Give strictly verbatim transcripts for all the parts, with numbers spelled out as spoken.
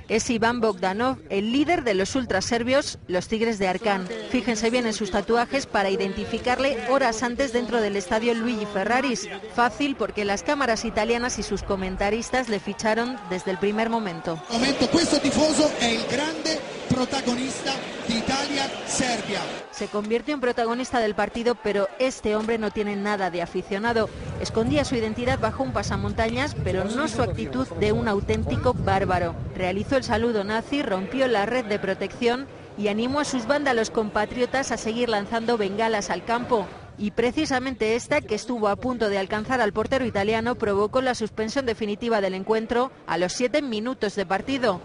Es Ivan Bogdanov, el líder de los ultraserbios, los Tigres de Arcán. Fíjense bien en sus tatuajes para identificarle horas antes dentro del estadio Luigi Ferraris. Fácil porque las cámaras italianas y sus comentaristas le ficharon desde el primer momento. Momento, questo tifoso è il grande protagonista de Italia-Serbia. Se convirtió en protagonista del partido, pero este hombre no tiene nada de aficionado. Escondía su identidad bajo un pasamontañas, pero no su actitud de un auténtico bárbaro. Realizó el saludo nazi, rompió la red de protección y animó a sus vándalos compatriotas a seguir lanzando bengalas al campo. Y precisamente esta, que estuvo a punto de alcanzar al portero italiano, provocó la suspensión definitiva del encuentro a los siete minutos de partido.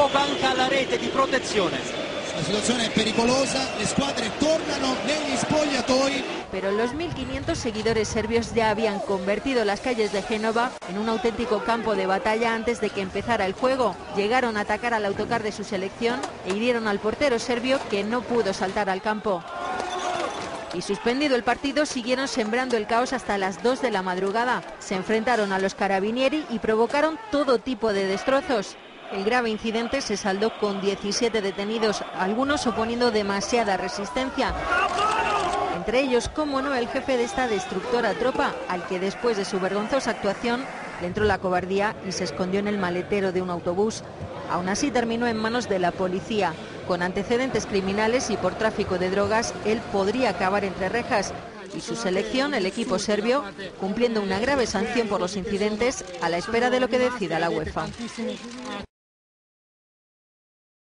La situazione è pericolosa, le squadre tornano negli spogliatoi. Pero los mil quinientos seguidores serbios ya habían convertido las calles de Génova en un auténtico campo de batalla antes de que empezara el juego. Llegaron a atacar al autocar de su selección e hirieron al portero serbio, que no pudo saltar al campo. Y suspendido el partido, siguieron sembrando el caos hasta las dos de la madrugada. Se enfrentaron a los carabinieri y provocaron todo tipo de destrozos. El grave incidente se saldó con diecisiete detenidos, algunos oponiendo demasiada resistencia. Entre ellos, cómo no, el jefe de esta destructora tropa, al que después de su vergonzosa actuación le entró la cobardía y se escondió en el maletero de un autobús. Aún así terminó en manos de la policía. Con antecedentes criminales y por tráfico de drogas, él podría acabar entre rejas. Y su selección, el equipo serbio, cumpliendo una grave sanción por los incidentes, a la espera de lo que decida la UEFA.